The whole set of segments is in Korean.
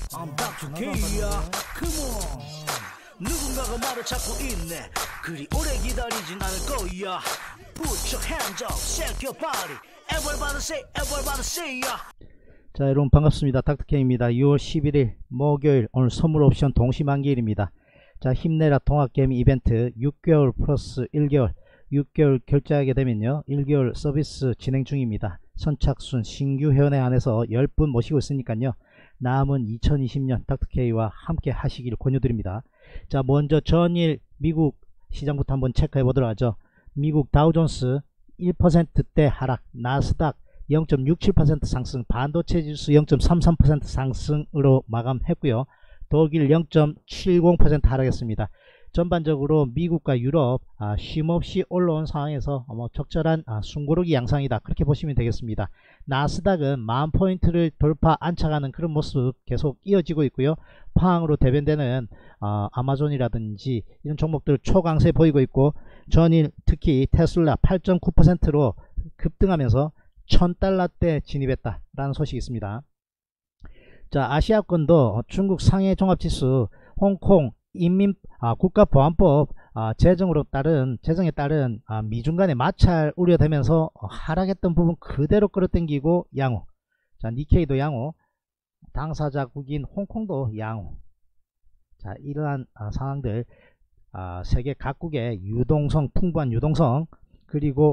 I'm Dr. K야. Come on. 누군가가 말을 찾고 있네. 그리 오래 기다리진 않을 거야. Put your hands up, shake your body. Everybody say ya. 자, 여러분 반갑습니다. 닥터케입니다. 6월 11일 목요일, 오늘 선물 옵션 동시만기일입니다. 자, 힘내라 통합게임 이벤트 6개월 플러스 1개월 6개월 결제하게 되면요 1개월 서비스 진행 중입니다. 선착순 신규 회원에 한해서 10분 모시고 있으니까요 남은 2020년 닥터케이와 함께 하시길 권유드립니다. 자, 먼저 전일 미국 시장부터 한번 체크해 보도록 하죠. 미국 다우존스 1%대 하락, 나스닥 0.67% 상승, 반도체 지수 0.33% 상승으로 마감했고요. 독일 0.70% 하락했습니다. 전반적으로 미국과 유럽 쉼없이 올라온 상황에서 적절한 숨고르기 양상이다, 그렇게 보시면 되겠습니다. 나스닥은 10,000포인트를 돌파 안착하는 그런 모습 계속 이어지고 있고요. 파항으로 대변되는 아마존이라든지 이런 종목들 초강세 보이고 있고, 전일 특히 테슬라 8.9%로 급등하면서 $1,000대 진입했다 라는 소식이 있습니다. 자, 아시아권도 중국 상해 종합지수, 홍콩 국가보안법 제정에 따른 미중 간의 마찰 우려되면서 하락했던 부분 그대로 끌어당기고 양호. 자, 니케이도 양호, 당사자국인 홍콩도 양호. 자, 이러한 상황들, 세계 각국의 유동성, 풍부한 유동성, 그리고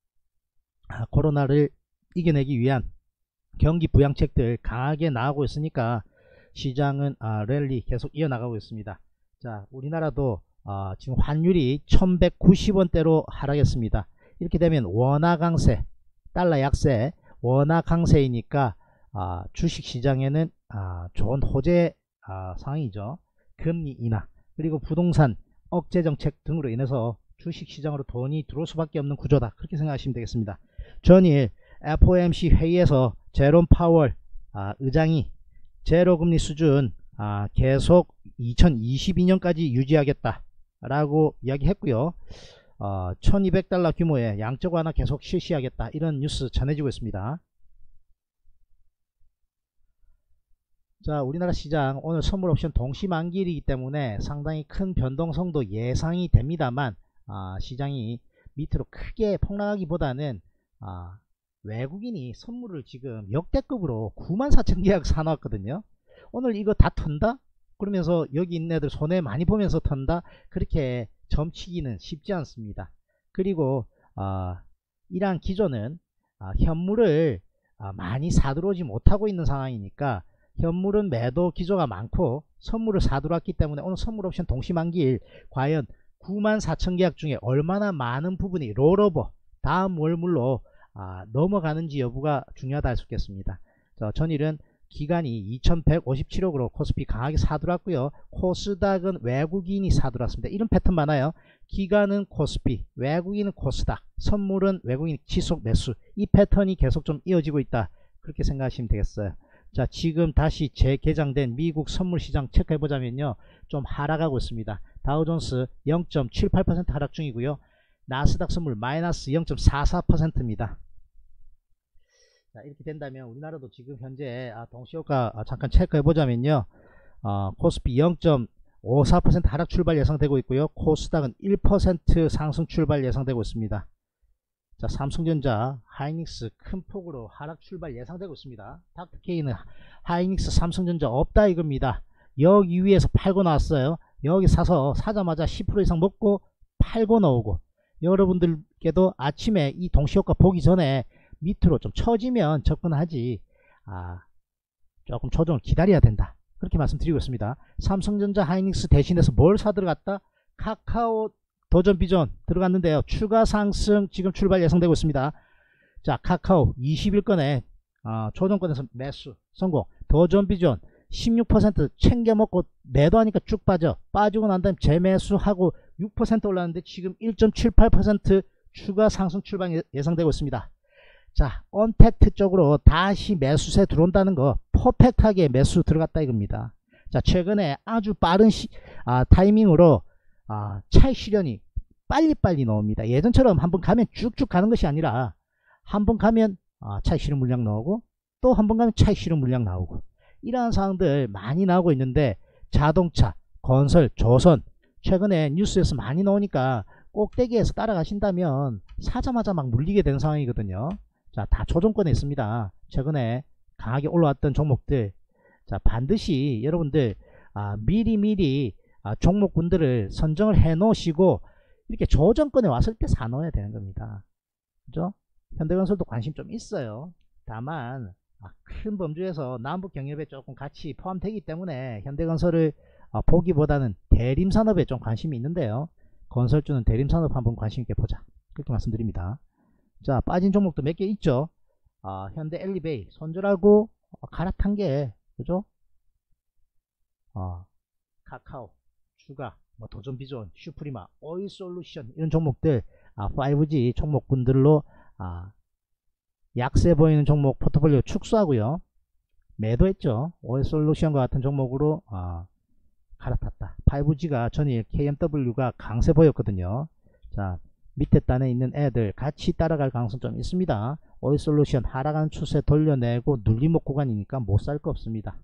코로나를 이겨내기 위한 경기 부양책들 강하게 나오고 있으니까 시장은 랠리 계속 이어나가고 있습니다. 자, 우리나라도 지금 환율이 1190원대로 하락했습니다. 이렇게 되면 원화 강세, 달러 약세, 원화 강세이니까 주식시장에는 좋은 호재 상황이죠. 금리 인하, 그리고 부동산 억제 정책 등으로 인해서 주식시장으로 돈이 들어올 수밖에 없는 구조다, 그렇게 생각하시면 되겠습니다. 전일 FOMC 회의에서 제롬 파월 의장이 제로금리 수준 계속 2022년까지 유지하겠다 라고 이야기했고요. $1,200 규모의 양적 완화 계속 실시하겠다, 이런 뉴스 전해지고 있습니다. 자, 우리나라 시장 오늘 선물 옵션 동시만기일이기 때문에 상당히 큰 변동성도 예상이 됩니다만 시장이 밑으로 크게 폭락하기보다는 외국인이 선물을 지금 역대급으로 94,000계약 사놓았거든요. 오늘 이거 다 턴다? 그러면서 여기 있는 애들 손해 많이 보면서 턴다? 그렇게 점치기는 쉽지 않습니다. 그리고 이러한 기조는 현물을 많이 사들어오지 못하고 있는 상황이니까 현물은 매도 기조가 많고 선물을 사들어왔기 때문에 오늘 선물 옵션 동시만기일 과연 94,000계약 중에 얼마나 많은 부분이 롤오버, 다음 월물로 넘어가는지 여부가 중요하다 할 수 있겠습니다. 전일은 기간이 2157억으로 코스피 강하게 사들어왔고요. 코스닥은 외국인이 사들어왔습니다. 이런 패턴 많아요. 기간은 코스피, 외국인은 코스닥, 선물은 외국인 지속 매수, 이 패턴이 계속 좀 이어지고 있다, 그렇게 생각하시면 되겠어요. 자, 지금 다시 재개장된 미국 선물시장 체크해보자면요 좀 하락하고 있습니다. 다우존스 0.78% 하락 중이고요. 나스닥 선물 마이너스 0.44%입니다. 자, 이렇게 된다면 우리나라도 지금 현재 동시효과 잠깐 체크해보자면요 코스피 0.54% 하락 출발 예상되고 있고요. 코스닥은 1% 상승 출발 예상되고 있습니다. 자, 삼성전자, 하이닉스 큰 폭으로 하락 출발 예상되고 있습니다. 닥터케이는 하이닉스, 삼성전자 없다 이겁니다. 여기 위에서 팔고 나왔어요. 여기 사자마자 10% 이상 먹고 팔고 나오고, 여러분들께도 아침에 이 동시효과 보기 전에 밑으로 좀 처지면 접근하지 조금 조정을 기다려야 된다, 그렇게 말씀드리고 있습니다. 삼성전자, 하이닉스 대신해서 뭘 사 들어갔다? 카카오 도전 비전 들어갔는데요 추가 상승 지금 출발 예상되고 있습니다. 자, 카카오 20일권에 조정권에서 매수 성공, 도전 비전 16% 챙겨 먹고 매도하니까 쭉 빠지고 난 다음에 재매수하고 6% 올랐는데 지금 1.78% 추가 상승 출발 예상되고 있습니다. 자, 언택트 쪽으로 다시 매수세 들어온다는 거, 퍼펙트하게 매수 들어갔다 이겁니다. 자, 최근에 아주 빠른 타이밍으로 차익 실현이 빨리빨리 나옵니다. 예전처럼 한번 가면 쭉쭉 가는 것이 아니라 한번 가면 차익 실현 물량 나오고 또 한번 가면 차익 실현 물량 나오고, 이러한 사항들 많이 나오고 있는데 자동차, 건설, 조선 최근에 뉴스에서 많이 나오니까 꼭대기에서 따라가신다면 사자마자 막 물리게 되는 상황이거든요. 자, 다 조정권에 있습니다. 최근에 강하게 올라왔던 종목들. 자, 반드시 여러분들 미리미리 종목군들을 선정을 해 놓으시고 이렇게 조정권에 왔을 때 사놓아야 되는 겁니다. 그죠? 현대건설도 관심 좀 있어요. 다만 큰 범주에서 남북 경협에 조금 같이 포함되기 때문에 현대건설을 보기보다는 대림산업에 좀 관심이 있는데요. 건설주는 대림산업 한번 관심 있게 보자. 그렇게 말씀드립니다. 자, 빠진 종목도 몇 개 있죠. 현대 엘리베이 손절하고 갈아탄 게 그죠? 카카오, 주가, 뭐 도전비전, 슈프리마, 오일솔루션 이런 종목들 5G 종목군들로 약세 보이는 종목 포트폴리오 축소하고요. 매도했죠. 오일솔루션과 같은 종목으로 갈아탔다. 5G가 전일 KMW가 강세 보였거든요. 자, 밑에 단에 있는 애들 같이 따라갈 가능성 좀 있습니다. 오일솔루션 하락한 추세 돌려내고 눌림목 구간이니까 못 살 거 없습니다.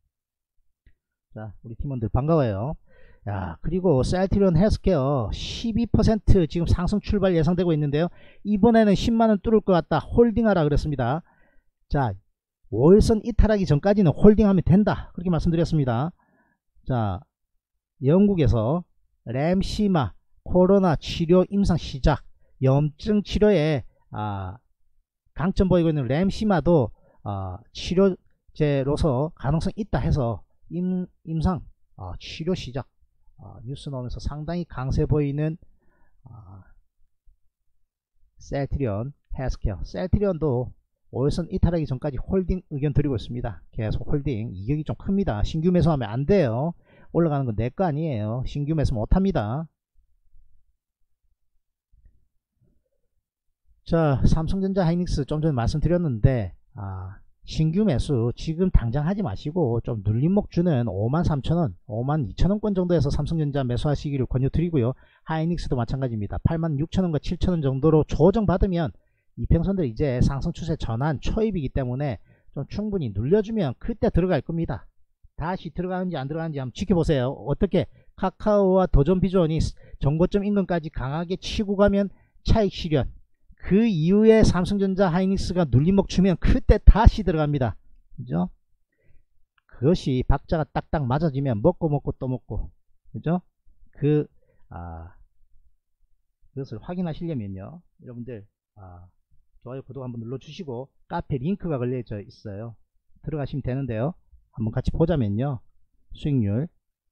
자, 우리 팀원들 반가워요. 야, 그리고 셀트리온 헬스케어 12% 지금 상승 출발 예상되고 있는데요. 이번에는 10만원 뚫을 것 같다. 홀딩하라 그랬습니다. 자, 5일선 이탈하기 전까지는 홀딩하면 된다. 그렇게 말씀드렸습니다. 자, 영국에서 램시마 코로나 치료 임상 시작, 염증 치료에 강점 보이고 있는 램시마도 치료제로서 가능성 있다 해서 임상 치료 시작 뉴스 나오면서 상당히 강세 보이는 셀트리온 헬스케어. 셀트리온도 5일선 이탈하기 전까지 홀딩 의견 드리고 있습니다. 계속 홀딩. 이격이 좀 큽니다. 신규 매수하면 안 돼요. 올라가는 건 내 거 아니에요. 신규 매수 못합니다. 자, 삼성전자 하이닉스 좀 전에 말씀드렸는데 신규 매수 지금 당장 하지 마시고 좀 눌림목 주는 53,000원 52,000원권 정도에서 삼성전자 매수하시기를 권유드리고요. 하이닉스도 마찬가지입니다. 86,000원과 7,000원 정도로 조정받으면 이평선들 이제 상승 추세 전환 초입이기 때문에 좀 충분히 눌려주면 그때 들어갈 겁니다. 다시 들어가는지 안 들어가는지 한번 지켜보세요. 어떻게 카카오와 도전비전이 정고점 인근까지 강하게 치고 가면 차익 실현, 그 이후에 삼성전자 하이닉스가 눌림목 주면 그때 다시 들어갑니다. 그죠? 그것이 박자가 딱딱 맞아지면 먹고 또 먹고, 그죠? 그것을 확인하시려면요, 여러분들 좋아요 구독 한번 눌러주시고 카페 링크가 걸려져 있어요. 들어가시면 되는데요. 한번 같이 보자면요, 수익률.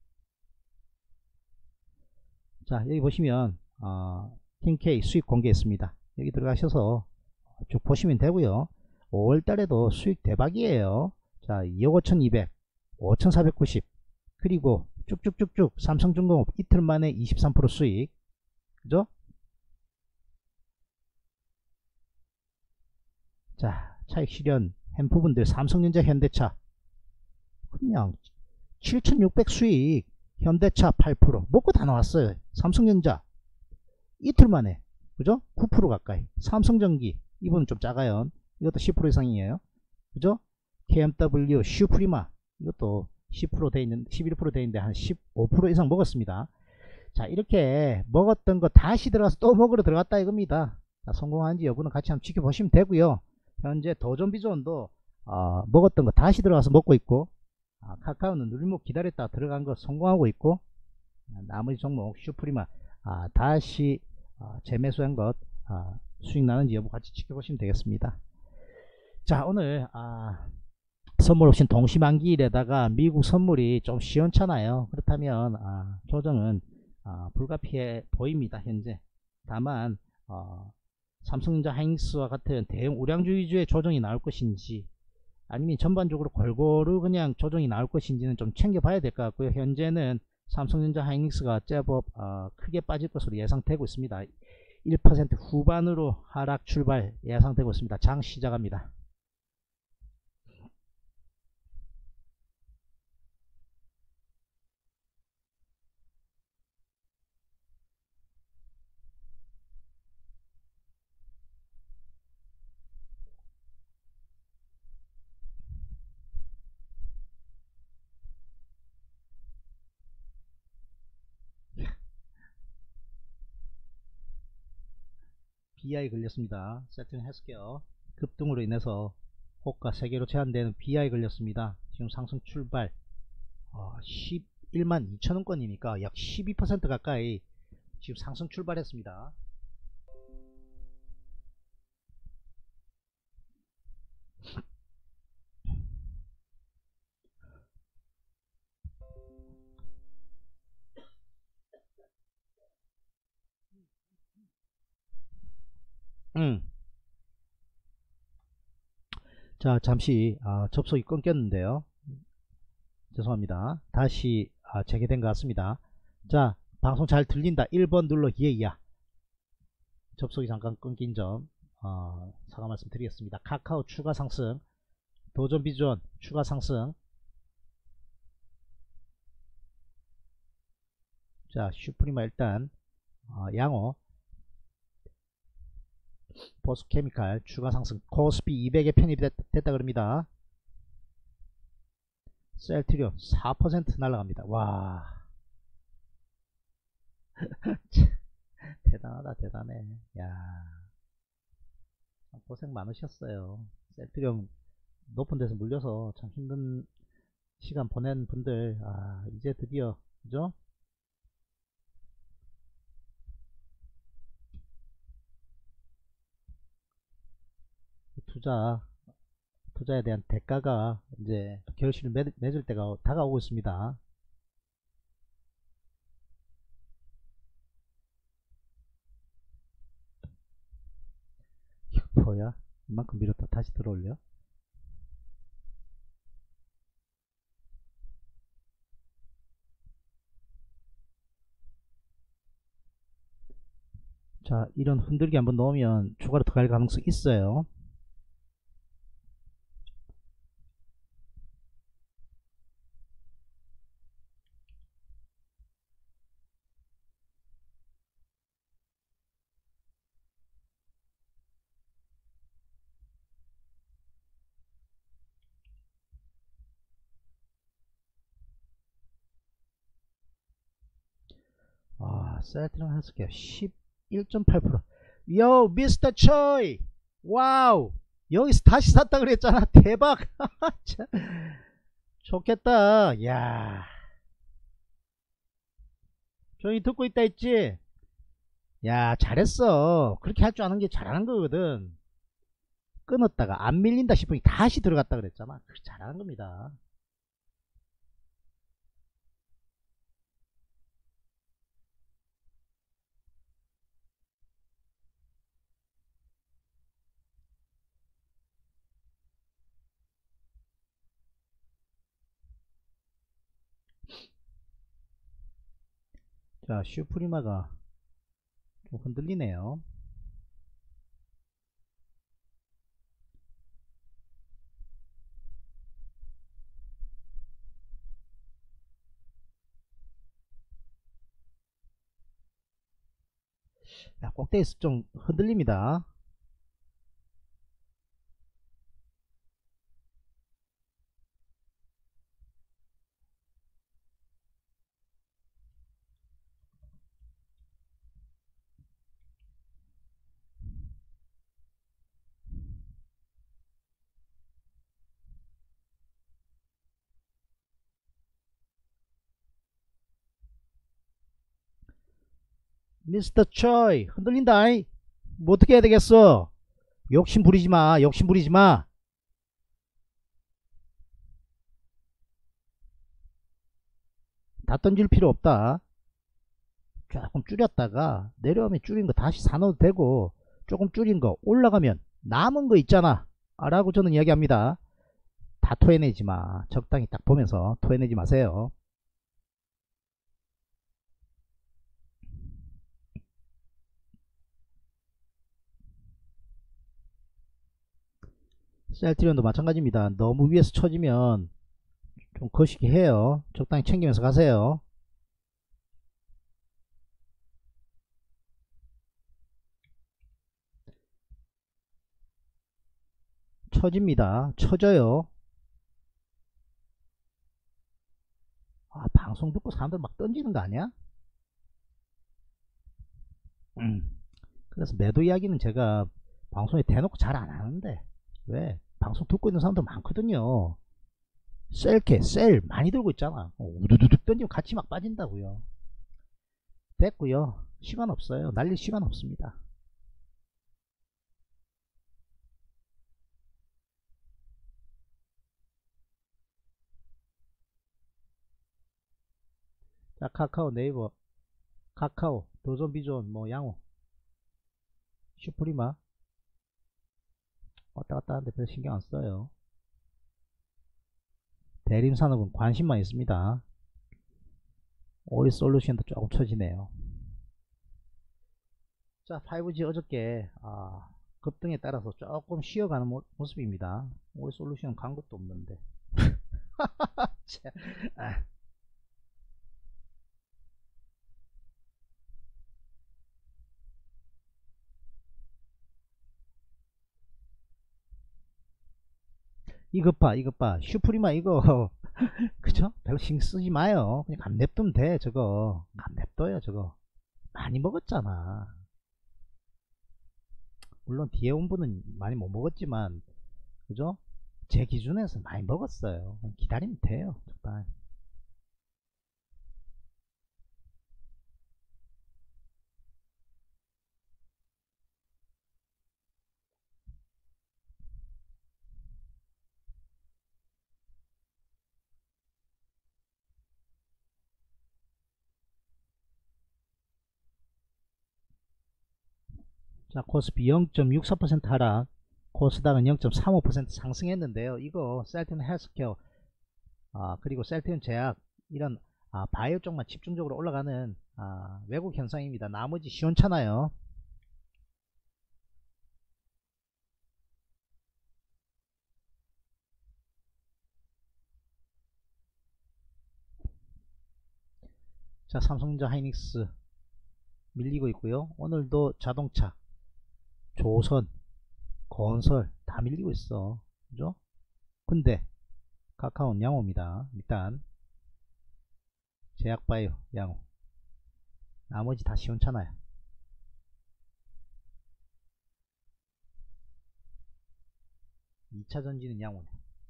자, 여기 보시면 팀K 수익 공개했습니다. 여기 들어가셔서 쭉 보시면 되고요. 5월달에도 수익 대박이에요. 자, 2억 5,200, 5,490, 그리고 쭉쭉쭉쭉 삼성중공업 이틀 만에 23% 수익, 그죠? 자, 차익 실현 햄프분들 삼성전자 현대차 그냥 7,600 수익, 현대차 8%, 먹고 다 나왔어요. 삼성전자 이틀 만에, 그죠? 9% 가까이. 삼성전기 이번은 좀 작아요. 이것도 10% 이상이에요. 그죠? KMW, 슈프리마 이것도 10% 돼 있는, 11% 돼 있는데 한 15% 이상 먹었습니다. 자, 이렇게 먹었던 거 다시 들어가서 또 먹으러 들어갔다 이겁니다. 자, 성공한지 여부는 같이 한번 지켜보시면 되고요. 현재 도전비전도 먹었던 거 다시 들어가서 먹고 있고, 카카오는 눌림목 기다렸다 들어간 거 성공하고 있고, 나머지 종목 슈프리마 다시 재매수한 것 수익 나는지 여부 같이 지켜보시면 되겠습니다. 자, 오늘 선물 옵션 동시만기일에다가 미국 선물이 좀 시원찮아요. 그렇다면 조정은 불가피해 보입니다. 현재 다만 삼성전자 하이닉스와 같은 대형 우량주 위주의 조정이 나올 것인지, 아니면 전반적으로 골고루 그냥 조정이 나올 것인지는 좀 챙겨봐야 될 것 같고요. 현재는 삼성전자 하이닉스가 제법 크게 빠질 것으로 예상되고 있습니다. 1% 후반으로 하락 출발 예상되고 있습니다. 장 시작합니다. BI 걸렸습니다. 셀트리온 헬스케어 급등으로 인해서 호가 3개로 제한되는 BI 걸렸습니다. 지금 상승 출발 11만 2천원권이니까 약 12% 가까이 지금 상승 출발했습니다. 자, 잠시 접속이 끊겼는데요. 죄송합니다. 다시 재개된 것 같습니다. 자, 방송 잘 들린다. 1번 눌러 예야. 접속이 잠깐 끊긴 점 사과 말씀 드리겠습니다. 카카오 추가 상승, 도전 비전 추가 상승. 자, 슈프리마 일단 양호, 보스케미칼 추가 상승, 코스피 200에 편입이 됐다 그럽니다. 셀트리온 4% 날라갑니다. 와 대단하다, 대단해. 야, 고생 많으셨어요. 셀트리온 높은 데서 물려서 참 힘든 시간 보낸 분들 이제 드디어 그죠? 투자에 대한 대가가 이제 결실을 맺을 때가 다가오고 있습니다. 이거 뭐야? 이만큼 밀었다 다시 들어올려? 자, 이런 흔들기 한번 넣으면 추가로 더 갈 가능성이 있어요. 셀트리온 헬스케어 11.8%. 요 미스터 초이, 와우, 여기서 다시 샀다 그랬잖아. 대박. 좋겠다. 야, 조용히 듣고 있다 했지. 야, 잘했어. 그렇게 할 줄 아는 게 잘하는 거거든. 끊었다가 안 밀린다 싶으니 다시 들어갔다 그랬잖아. 잘하는 겁니다. 자, 슈프리마가 좀 흔들리네요. 야, 꼭대기에서 좀 흔들립니다. 미스터 초이 흔들린다. 뭐 어떻게 해야 되겠어? 욕심 부리지마, 욕심 부리지마. 다 던질 필요 없다. 조금 줄였다가 내려오면 줄인 거 다시 사놓어도 되고, 조금 줄인 거 올라가면 남은 거 있잖아 라고 저는 이야기합니다. 다 토해내지마. 적당히 딱 보면서 토해내지 마세요. 셀트리온도 마찬가지입니다. 너무 위에서 쳐지면 좀 거시기 해요. 적당히 챙기면서 가세요. 쳐집니다. 쳐져요. 방송 듣고 사람들 막 던지는 거 아니야? 그래서 매도 이야기는 제가 방송에 대놓고 잘 안 하는데, 왜? 방송 듣고 있는 사람들 많거든요. 셀 많이 들고 있잖아. 우두두둑 던지면 같이 막 빠진다고요. 됐고요. 시간 없어요. 날릴 시간 없습니다. 자, 카카오, 네이버, 카카오, 도전, 비전, 뭐 양호, 슈프리마 왔다 갔다 하는데 별 신경 안 써요. 대림산업은 관심만 있습니다. 오일 솔루션도 조금 처지네요. 자, 5G 어저께 급등에 따라서 조금 쉬어가는 모습입니다. 오일 솔루션 간 것도 없는데. 이것 봐. 슈프리마 이거, 그죠? 별로 신경 쓰지 마요. 그냥 감 냅두면 돼, 저거. 감 냅둬요, 저거. 많이 먹었잖아. 물론 뒤에 온 분은 많이 못 먹었지만, 그죠? 제 기준에서 많이 먹었어요. 기다리면 돼요, 적당히. 자, 코스피 0.64% 하락, 코스닥은 0.35% 상승했는데요. 이거 셀튼 헬스케어, 그리고 셀튼 제약, 이런 바이오 쪽만 집중적으로 올라가는 외국 현상입니다. 나머지 시원찮아요. 자, 삼성전자, 하이닉스 밀리고 있고요. 오늘도 자동차, 조선, 건설 다 밀리고 있어. 그죠? 근데 카카오는 양호입니다. 일단 제약바이오 양호, 나머지 다 시원찮아요. 이차전지는 양호네.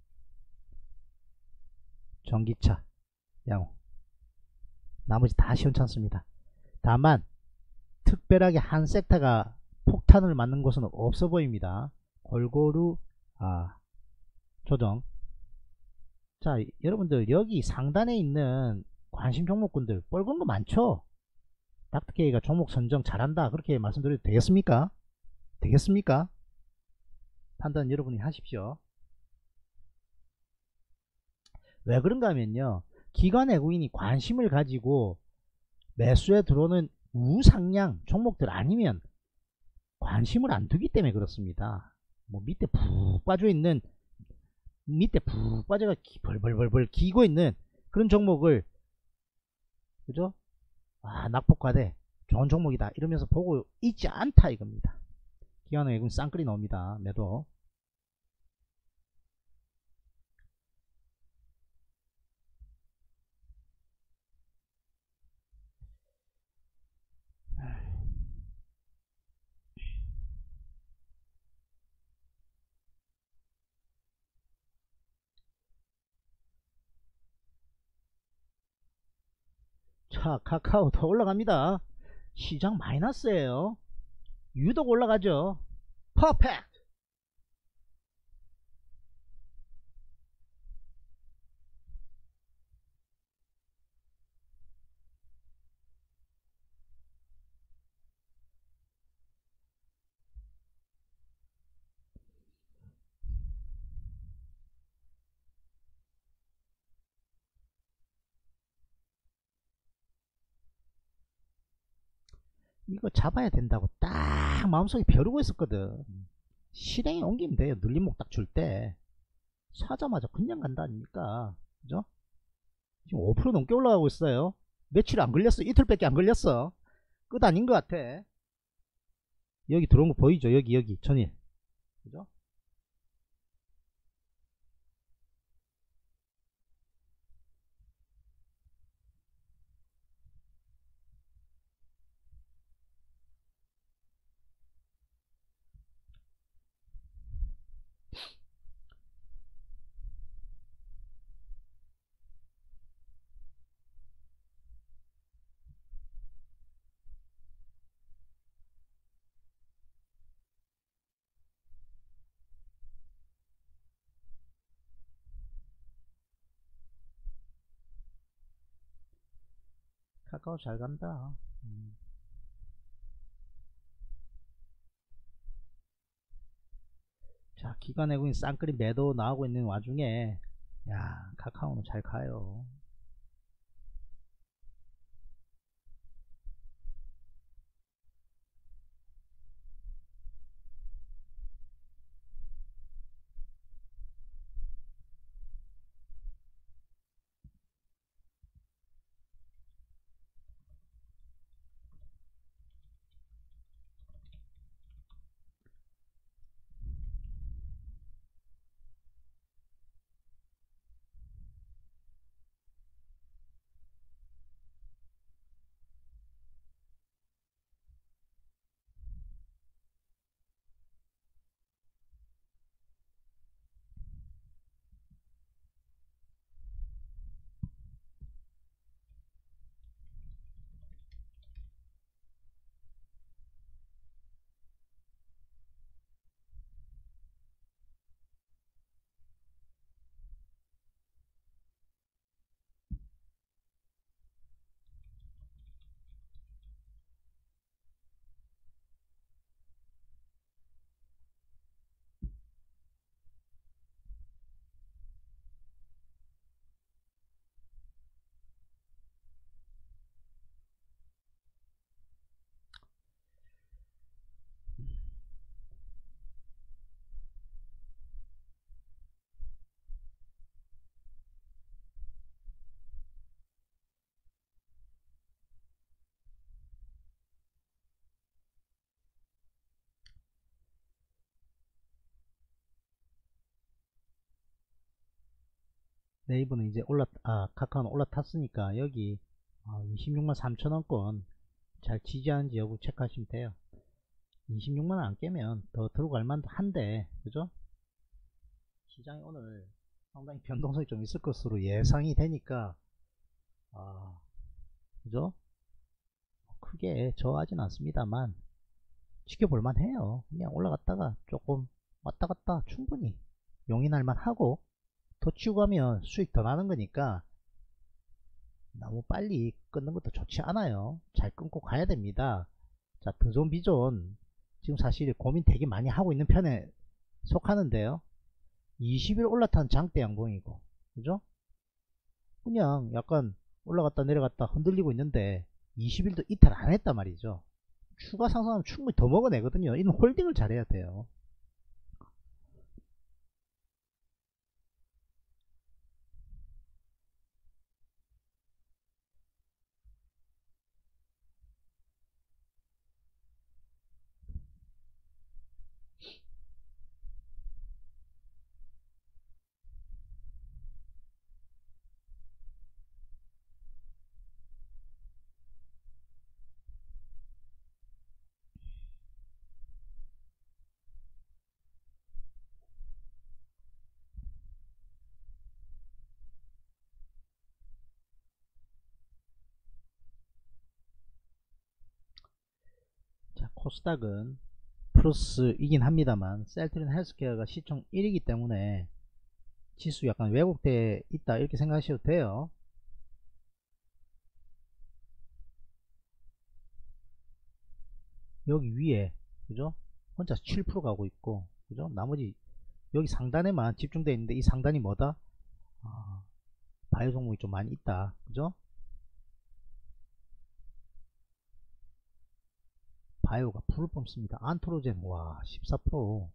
전기차 양호, 나머지 다 시원찮습니다. 다만 특별하게 한 섹터가 폭탄을 맞는 곳은 없어 보입니다. 골고루 조정. 자, 여러분들 여기 상단에 있는 관심 종목군들 뻘건 거 많죠? 닥터케이가 종목 선정 잘한다 그렇게 말씀드려도 되겠습니까? 되겠습니까? 판단 여러분이 하십시오. 왜 그런가 하면요, 기관 외국인이 관심을 가지고 매수에 들어오는 우상향 종목들 아니면 관심을 안 두기 때문에 그렇습니다. 뭐 밑에 푹 빠져있는, 밑에 푹 빠져가 벌벌벌벌 기고 있는 그런 종목을, 그죠? 낙폭과대 좋은 종목이다 이러면서 보고 있지 않다 이겁니다. 기관 외국인 쌍끌이 나옵니다. 매도. 자, 카카오 더 올라갑니다. 시장 마이너스예요. 유독 올라가죠. 퍼펙트. 이거 잡아야 된다고 딱 마음속에 벼르고 있었거든. 실행에 옮기면 돼요. 눌림목 딱 줄 때 사자마자 그냥 간다 아닙니까? 그죠? 지금 5% 넘게 올라가고 있어요. 며칠 안 걸렸어. 이틀밖에 안 걸렸어. 끝 아닌 것 같아. 여기 들어온 거 보이죠? 여기 전일. 그죠? 카카오 잘 간다. 자, 기관 외국인 쌍끌이 매도 나오고 있는 와중에 야, 카카오는 잘 가요. 네이버는 이제 카카오는 올라탔으니까 여기 26만 3천원권 잘 지지하는지 여부 체크하시면 돼요. 26만원 안 깨면 더 들어갈 만도 한데, 그죠? 시장이 오늘 상당히 변동성이 좀 있을 것으로 예상이 되니까, 그죠? 크게 저하진 않습니다만, 지켜볼만 해요. 그냥 올라갔다가 조금 왔다 갔다 충분히 용인할 만 하고, 더 치고 가면 수익 더 나는 거니까, 너무 빨리 끊는 것도 좋지 않아요. 잘 끊고 가야 됩니다. 자, 드존 비존 지금 사실 고민 되게 많이 하고 있는 편에 속하는데요. 20일 올라탄 장대 양봉이고, 그죠? 그냥 약간 올라갔다 내려갔다 흔들리고 있는데 20일도 이탈 안 했단 말이죠. 추가 상승하면 충분히 더 먹어내거든요. 이는 홀딩을 잘해야 돼요. 자, 코스닥은 플러스이긴 합니다만 셀트리온 헬스케어가 시총 1이기 때문에 지수 약간 왜곡돼 있다 이렇게 생각하셔도 돼요. 여기 위에, 그죠? 혼자 7% 가고 있고, 그죠? 나머지 여기 상단에만 집중되어 있는데 이 상단이 뭐다? 바이오 종목이 좀 많이 있다, 그죠? 바이오가 불을 뿜습니다. 안트로젠, 와, 14%.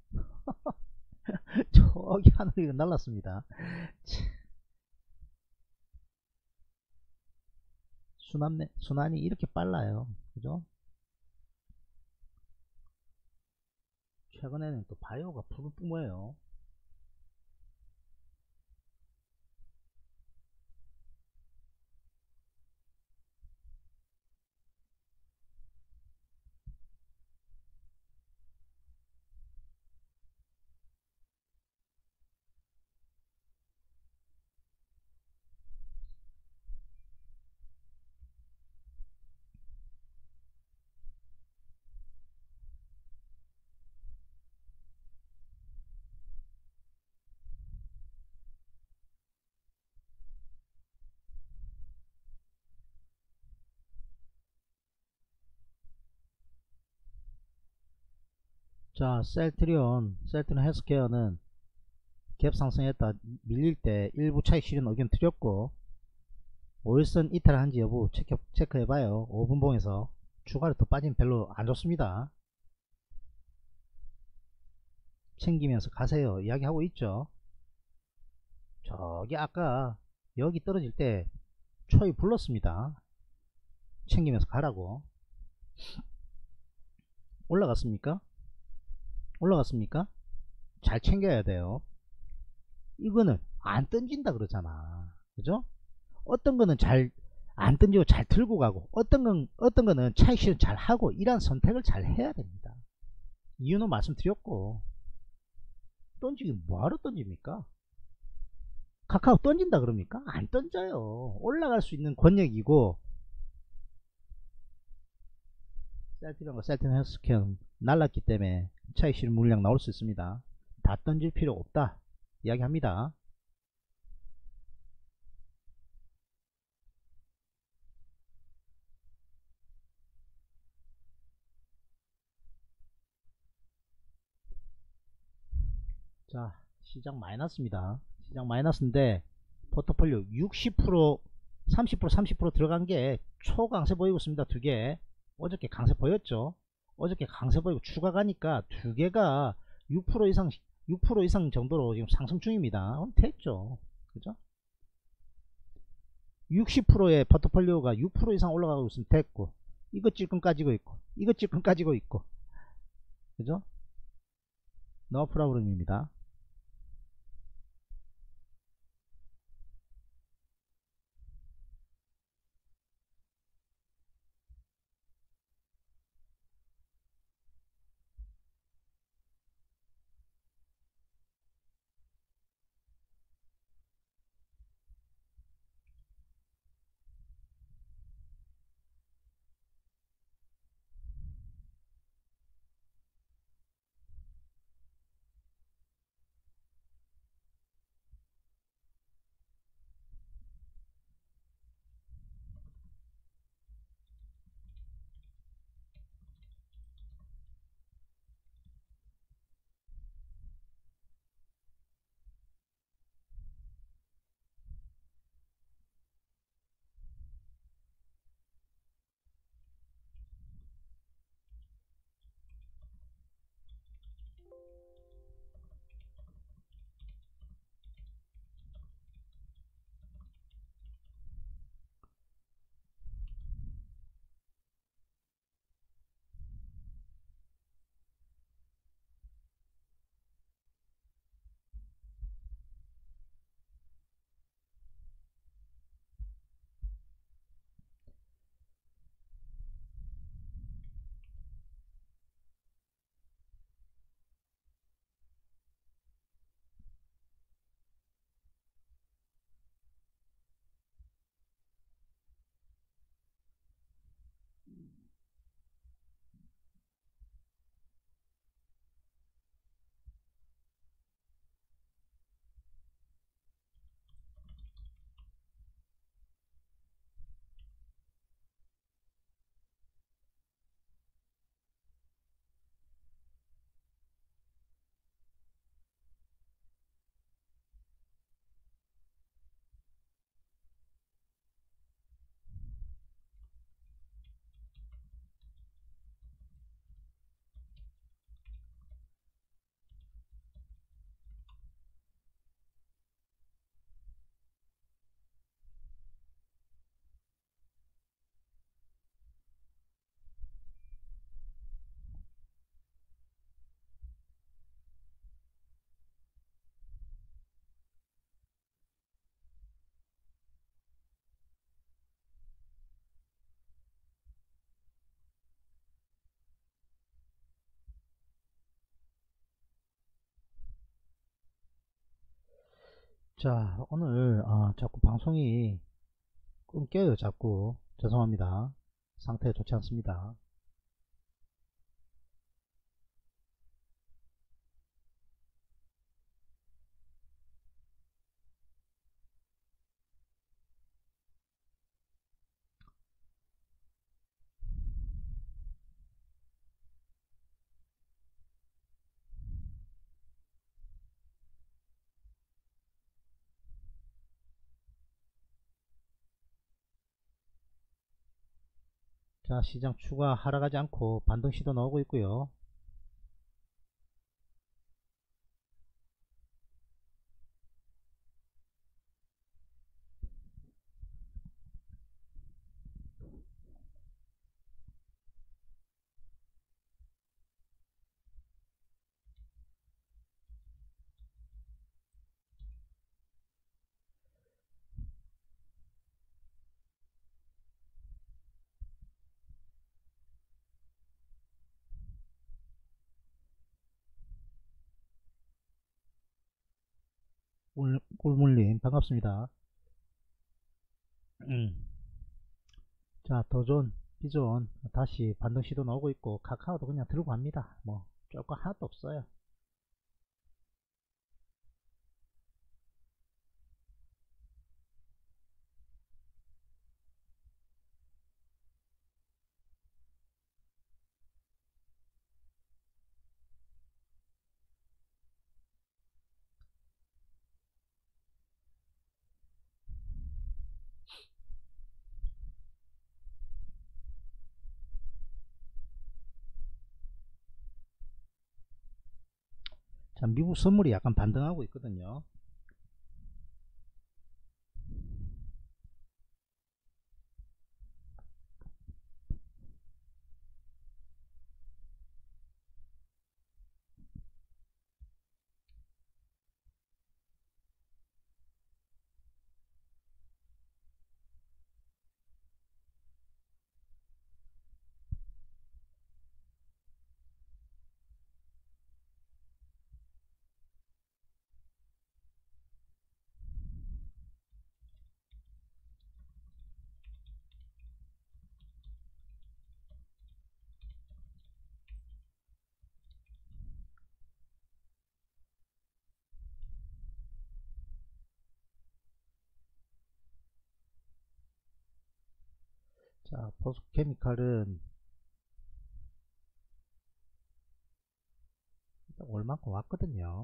저기 하늘이 날랐습니다. 순환이 이렇게 빨라요, 그죠? 최근에는 또 바이오가 불을 뿜어요. 자, 셀트리온 헬스케어는 갭 상승했다 밀릴 때 일부 차익 실현 의견 드렸고, 5일선 이탈한지 여부 체크해봐요. 5분봉에서 추가로 더 빠지면 별로 안 좋습니다. 챙기면서 가세요 이야기하고 있죠. 저기 아까 여기 떨어질 때 초이 불렀습니다. 챙기면서 가라고. 올라갔습니까? 올라갔습니까? 잘 챙겨야 돼요. 이거는 안 던진다 그러잖아. 그죠? 어떤 거는 잘 안 던지고 잘 들고 가고, 어떤 거는 차익 실현 잘 하고, 이런 선택을 잘 해야 됩니다. 이유는 말씀드렸고. 던지긴 뭐하러 던집니까? 카카오 던진다 그럽니까? 안 던져요. 올라갈 수 있는 권역이고, 셀트리온과 셀트리온 헬스케어는 날랐기 때문에 차익 실현 물량 나올 수 있습니다. 다 던질 필요 없다 이야기합니다. 자, 시장 마이너스입니다. 시장 마이너스인데 포트폴리오 60% 30% 30% 들어간 게 초강세 보이고 있습니다. 두 개. 어저께 강세 보였죠. 어저께 강세 보이고 추가 가니까 두 개가 6% 이상 6% 이상 정도로 지금 상승 중입니다. 그럼 됐죠. 그죠? 60%의 포트폴리오가 6% 이상 올라가고 있으면 됐고, 이것 찔끔 까지고 있고, 이것 찔끔 까지고 있고, 그죠? 노 프로블럼입니다. 자, 오늘 자꾸 방송이 끊겨요. 자꾸 죄송합니다. 상태 좋지 않습니다. 자, 시장 추가 하락하지 않고 반등 시도 나오고 있고요. 꿀물님 반갑습니다. 자, 더존, 비존 다시 반등 시도 나오고 있고, 카카오도 그냥 들고 갑니다. 뭐 조금 하나도 없어요. 자, 미국 선물이 약간 반등하고 있거든요. 자, 포스케미칼은 얼만큼 왔거든요.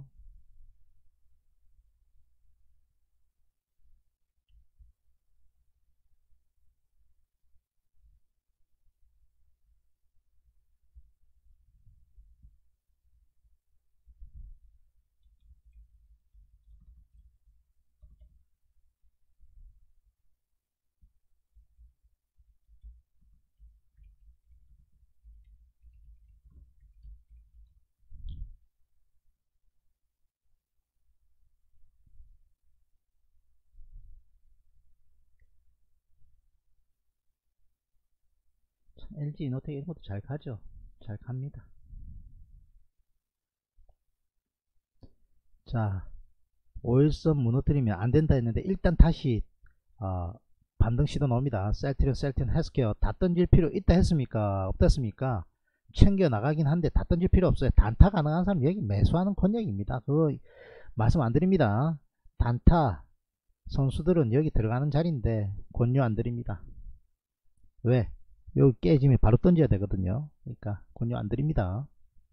LG 이노텍 이런 것도 잘 가죠. 잘 갑니다. 자, 오일선 무너뜨리면 안 된다 했는데 일단 다시 반등 시도 나옵니다. 셀트리온, 헬스케어 다 던질 필요 있다 했습니까? 없다 했습니까? 챙겨 나가긴 한데 다 던질 필요 없어요. 단타 가능한 사람 여기 매수하는 권역입니다. 그거 말씀 안 드립니다. 단타 선수들은 여기 들어가는 자리인데 권유 안 드립니다. 왜? 여기 깨지면 바로 던져야 되거든요. 그러니까 권유 안 드립니다.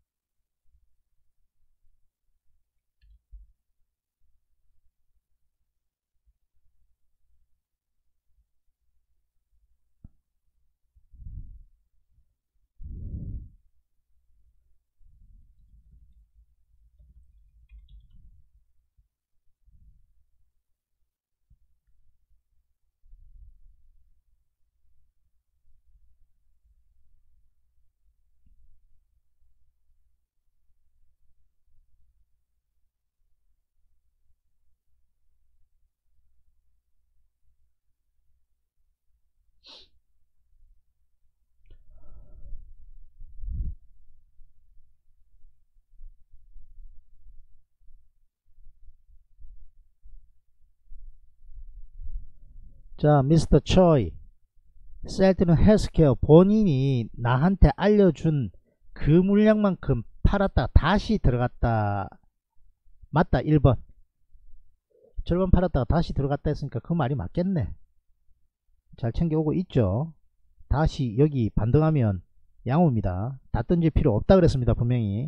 자, 미스터 초이, 셀트리온 헬스케어 본인이 나한테 알려준 그 물량만큼 팔았다 다시 들어갔다 맞다. 1번 절반 팔았다가 다시 들어갔다 했으니까 그 말이 맞겠네. 잘 챙겨오고 있죠. 다시 여기 반등하면 양호입니다. 다 던질 필요 없다 그랬습니다. 분명히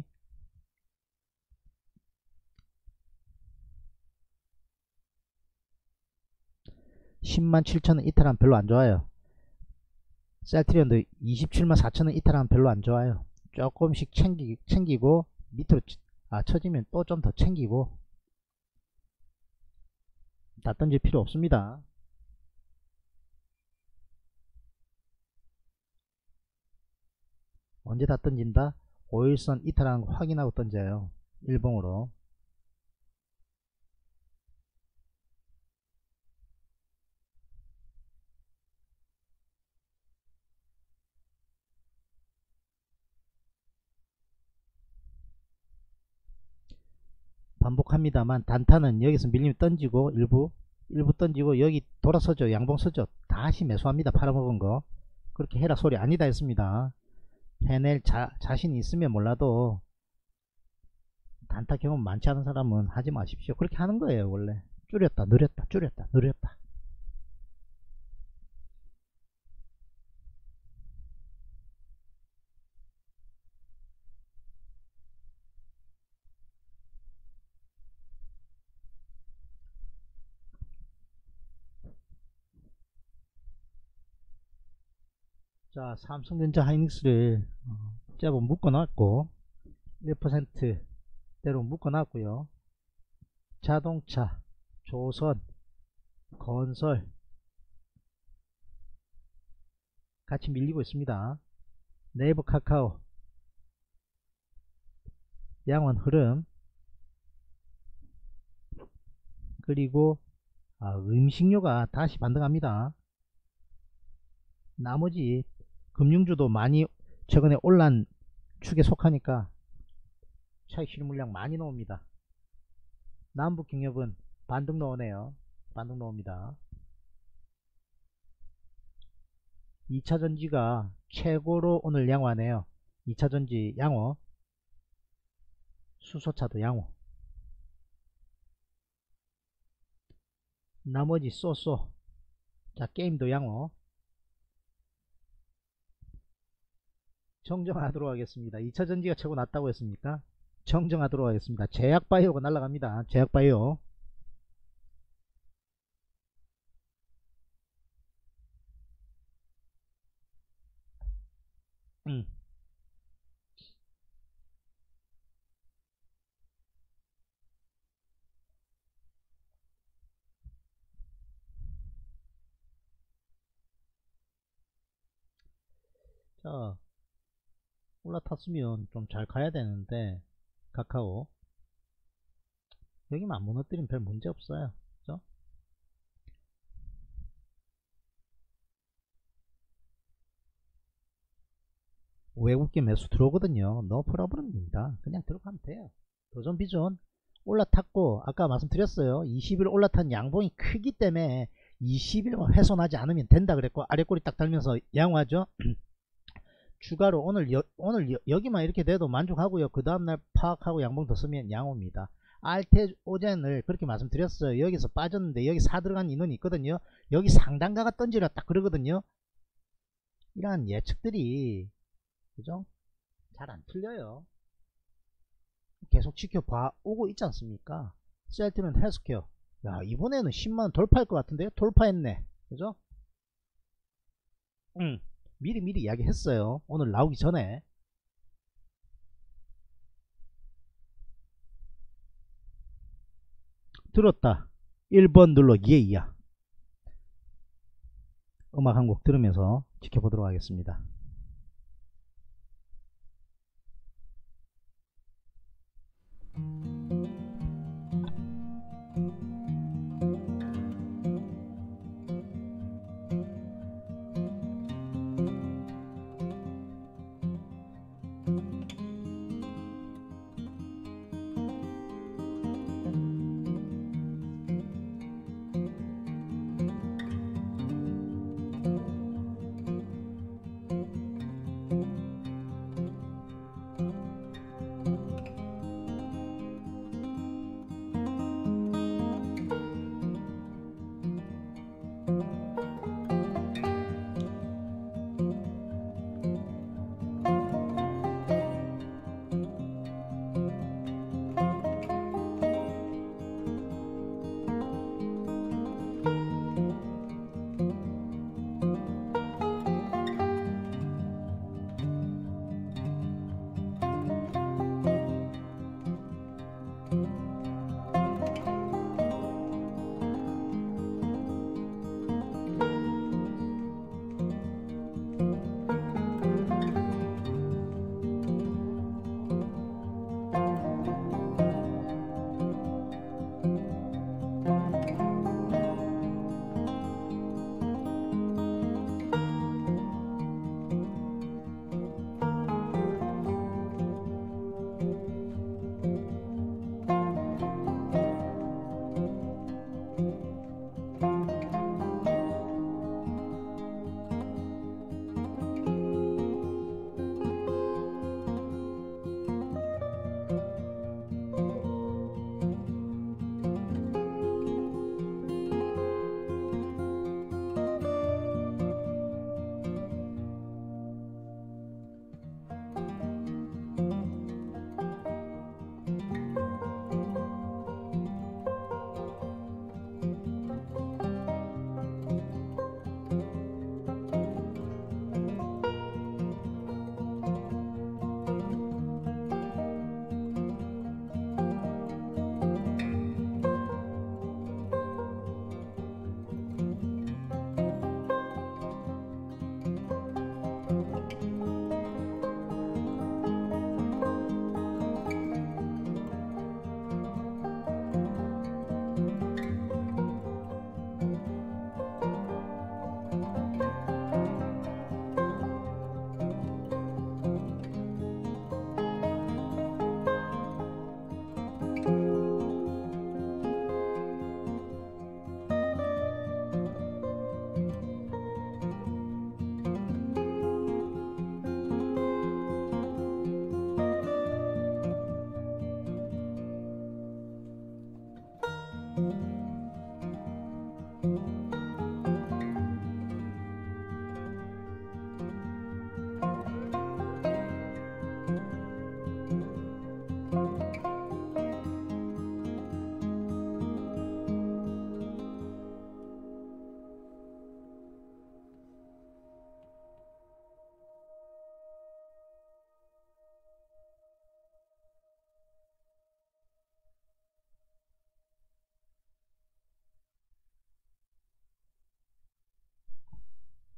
107,000원 이탈하면 별로 안 좋아요. 셀트리온도 27만 4천원 이탈하면 별로 안 좋아요. 조금씩 챙기고 밑으로 쳐지면 또 좀 더 챙기고, 다 던질 필요 없습니다. 언제 다 던진다? 5일선 이탈하는 거 확인하고 던져요. 일봉으로. 반복합니다만 단타는 여기서 밀리면 던지고 일부 던지고 여기 돌아서죠. 양봉 서죠. 다시 매수합니다. 팔아먹은 거. 그렇게 해라 소리 아니다 했습니다. 해낼 자신이 있으면 몰라도 단타 경험 많지 않은 사람은 하지 마십시오. 그렇게 하는 거예요. 원래 줄였다 늘렸다 줄였다 늘렸다. 자, 삼성전자 하이닉스를 제법 묶어놨고 1%대로 묶어놨고요. 자동차, 조선, 건설 같이 밀리고 있습니다. 네이버, 카카오 양원 흐름, 그리고 음식료가 다시 반등합니다. 나머지 금융주도 많이 최근에 올란 축에 속하니까 차익 실현 물량 많이 나옵니다. 남북경협은 반등 나오네요. 반등 나옵니다. 2차전지가 최고로 오늘 양호하네요. 2차전지 양호, 수소차도 양호, 나머지 쏘쏘, 자 게임도 양호. 정정하도록 하겠습니다. 2차전지가 최고 낮다고 했습니까? 정정하도록 하겠습니다. 제약바이오가 날아갑니다. 제약바이오. 자, 올라탔으면 좀 잘 가야 되는데 카카오 여기만 안 무너뜨리면 별 문제 없어요. 그죠? 외국계 매수 들어오거든요. 노 프로블럼입니다. 그냥 들어가면 돼요. 도전 비전 올라탔고 아까 말씀드렸어요. 20일 올라탄 양봉이 크기 때문에 20일만 훼손하지 않으면 된다 그랬고 아래 꼬리 딱 달면서 양호하죠. 추가로 오늘 여기만 이렇게 돼도 만족하고요. 그 다음날 파악하고 양봉 더 쓰면 양호입니다. 알테오젠을 그렇게 말씀드렸어요. 여기서 빠졌는데 여기 사 들어간 인원이 있거든요. 여기 상단가가 던지라 딱 그러거든요. 이러한 예측들이 그죠? 잘 안 틀려요. 계속 지켜봐 오고 있지 않습니까? 셀트는 헬스케어, 야 이번에는 10만원 돌파할 것 같은데요. 돌파했네. 그죠? 미리 이야기했어요. 오늘 나오기 전에. 들었다 1번 눌러 예이야. 음악 한 곡 들으면서 지켜보도록 하겠습니다.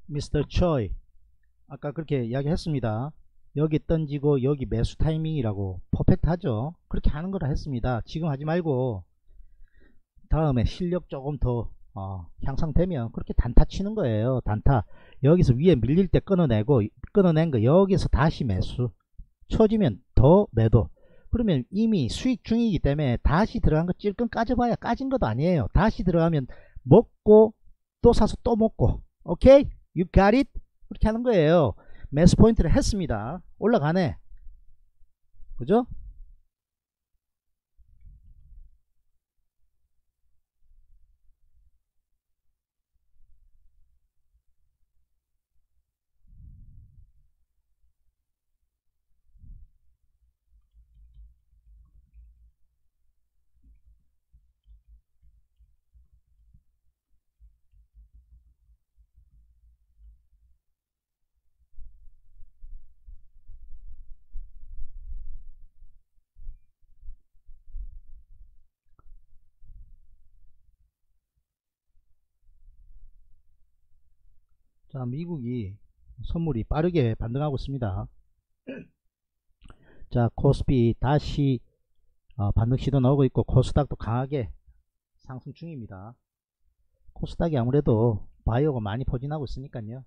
미스터 초이 아까 그렇게 이야기했습니다. 여기 던지고 여기 매수 타이밍이라고 퍼펙트 하죠. 그렇게 하는 거라 했습니다. 지금 하지 말고 다음에 실력 조금 더 향상되면 그렇게 단타 치는 거예요. 단타 여기서 위에 밀릴 때 끊어내고 끊어낸 거 여기서 다시 매수 쳐지면 더 매도. 그러면 이미 수익 중이기 때문에 다시 들어간 거 찔끔 까져봐야 까진 것도 아니에요. 다시 들어가면 먹고 또 사서 또 먹고. 오케이? You got it? 그렇게 하는 거예요. 매수 포인트를 했습니다. 올라가네. 그죠? 자, 미국이 선물이 빠르게 반등하고 있습니다. 자, 코스피 다시 반등 시도 나오고 있고 코스닥도 강하게 상승 중입니다. 코스닥이 아무래도 바이오가 많이 포진하고 있으니까요.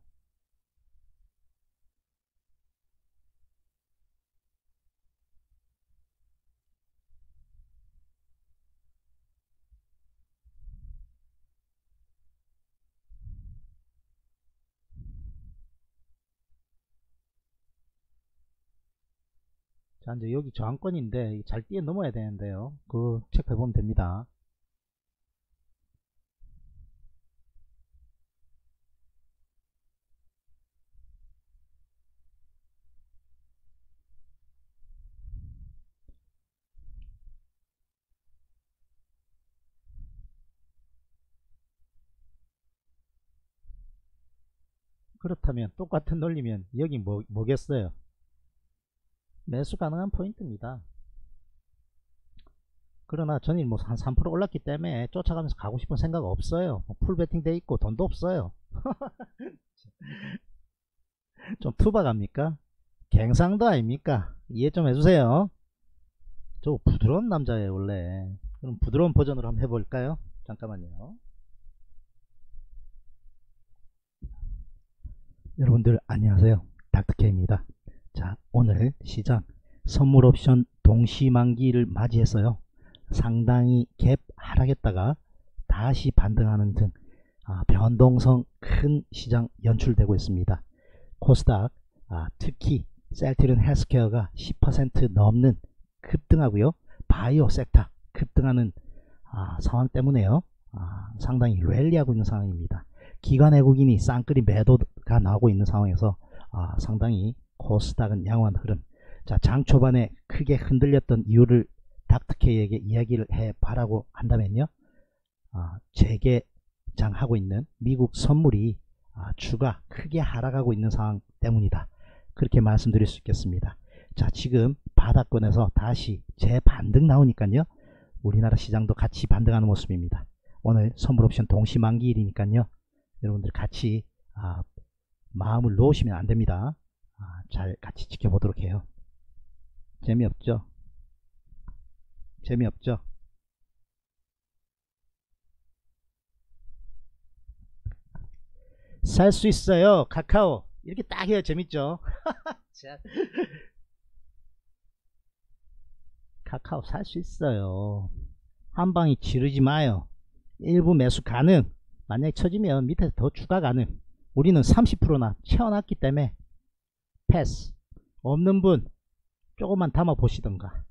자, 이제 여기 저항권인데 잘 뛰어넘어야 되는데요. 그거 체크해 보면 됩니다. 그렇다면 똑같은 논리면 여기 뭐겠어요? 매수 가능한 포인트입니다. 그러나 저는 뭐 한 3% 올랐기 때문에 쫓아가면서 가고 싶은 생각 없어요. 풀 베팅 돼 있고 돈도 없어요. 좀 투박합니까? 갱상도 아닙니까? 이해 좀 해주세요. 저 부드러운 남자예요 원래. 그럼 부드러운 버전으로 한번 해볼까요? 잠깐만요. 여러분들 안녕하세요. 닥터케입니다. 자, 오늘 시장 선물 옵션 동시만기를 맞이해서요. 상당히 갭 하락했다가 다시 반등하는 등 변동성 큰 시장 연출되고 있습니다. 코스닥 특히 셀트리온 헬스케어가 10% 넘는 급등하고요. 바이오 섹터 급등하는 상황 때문에요. 상당히 랠리하고 있는 상황입니다. 기관 외국인이 쌍끌이 매도가 나오고 있는 상황에서 상당히 코스닥은 양호한 흐름. 자, 장 초반에 크게 흔들렸던 이유를 닥터케이에게 이야기를 해봐라고 한다면요. 재개장하고 있는 미국 선물이 주가 크게 하락하고 있는 상황 때문이다. 그렇게 말씀드릴 수 있겠습니다. 자, 지금 바닥권에서 다시 재반등 나오니까요. 우리나라 시장도 같이 반등하는 모습입니다. 오늘 선물옵션 동시만기일이니까요. 여러분들 같이 마음을 놓으시면 안됩니다. 잘 같이 지켜보도록 해요. 재미없죠? 재미없죠? 살 수 있어요. 카카오 이렇게 딱 해야 재밌죠? 자, 카카오 살 수 있어요. 한방이 지르지 마요. 일부 매수 가능. 만약에 쳐지면 밑에서 더 추가 가능. 우리는 30%나 채워놨기 때문에 패스. 없는 분 조금만 담아 보시던가.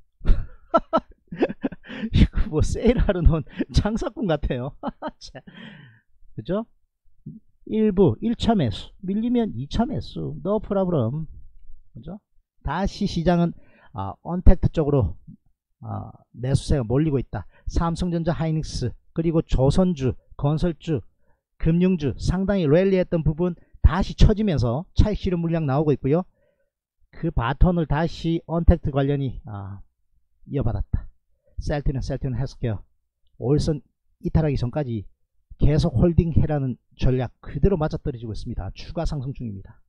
이거 뭐 세일하러 놓은 장사꾼 같아요. 그죠? 일부 1차 매수 밀리면 2차 매수 no problem. 그죠? 다시 시장은 언택트 쪽으로 매수세가 몰리고 있다. 삼성전자, 하이닉스 그리고 조선주, 건설주, 금융주 상당히 랠리했던 부분 다시 쳐지면서 차익 실현 물량 나오고 있고요. 그 바톤을 다시 언택트 관련이 이어받았다. 셀트리온 헬스케어 올선 이탈하기 전까지 계속 홀딩 해라는 전략 그대로 맞아떨어지고 있습니다. 추가 상승 중입니다.